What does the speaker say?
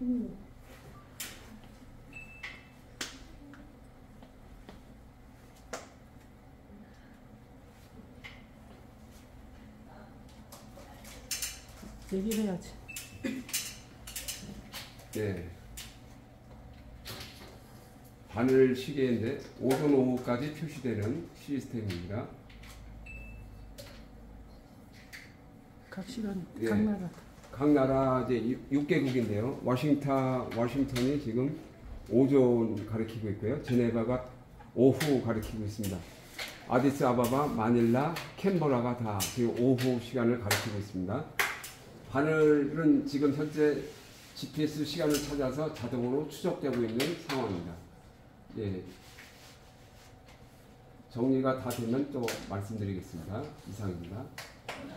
얘기를 해야지. 네. 바늘 시계인데 오전 오후까지 표시되는 시스템입니다. 각 시간, 예. 각 나라. 각 나라 이제 6개국인데요. 워싱턴이 지금 오전 가리키고 있고요. 제네바가 오후 가리키고 있습니다. 아디스아바바, 마닐라, 캔버라가 다 지금 오후 시간을 가리키고 있습니다. 바늘은 지금 현재 GPS 시간을 찾아서 자동으로 추적되고 있는 상황입니다. 예. 정리가 다 되면 또 말씀드리겠습니다. 이상입니다.